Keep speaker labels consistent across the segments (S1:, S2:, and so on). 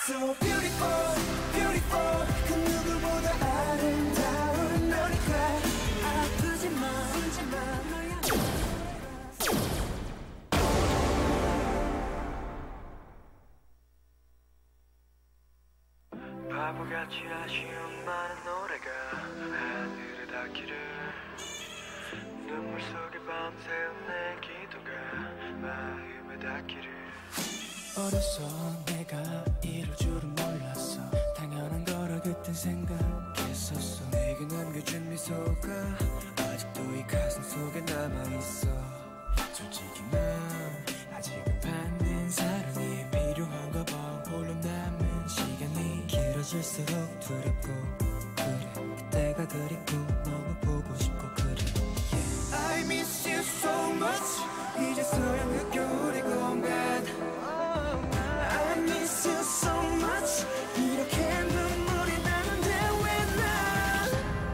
S1: So beautiful, beautiful. 그 누구보다 아름다운 너니까 아프지마, 울지마, 너야.
S2: 바보같이 아쉬운 많은 노래가 하늘에 닿기를 눈물 속에 밤새운 내 기도가 마음에 닿기를
S1: 어려서 내가 이럴 줄은 몰랐어. 당연한 거라 그땐 생각했었어.
S2: 내게 남겨준 미소가 아직도 이 가슴 속에 남아있어.
S1: 솔직히 난 아직은 받는 사랑이 필요한가 봐. 홀로 남은 시간이
S2: 길어질수록 두렵고 그래 그때가 그립고 너무 보고 싶고 그래 yeah.
S1: I miss you so much. 이제서야 느껴 우리 공간. I miss you so much. 이렇게 눈물이 나는데 왜 난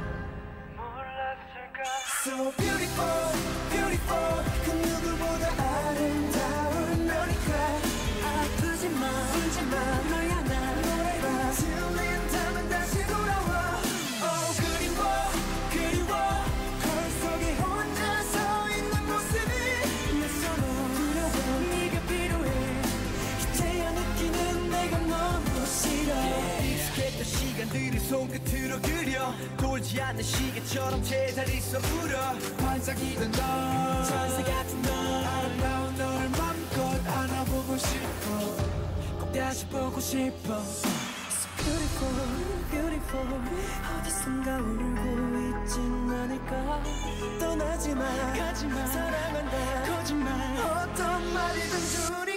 S2: 몰랐을까.
S1: So beautiful, beautiful. 그 누구보다 아름다운 너니까 아프지마, 울지마, 너야 나 노래가 들린다면 다시 돌아와. Oh 그리워, 그리워. 거울 속에 혼자 서 있는 모습이 낯설어 두려워. 네가 필요해. 이제야 느끼는 내가 너무 싫어.
S2: 익숙했던 시간들을 손끝으로 그려 돌지 않는 시계처럼 제자리에서 울어.
S1: 반짝이던 너, 천사 같은 너, 아름다운 너를 맘껏 안아보고 싶어. 꼭 다시 보고 싶어. So beautiful, beautiful. 어디선가 울고 있진 않을까. 떠나지마, 가지마, 사랑한다, 거짓말. 어떤 말이든 둘이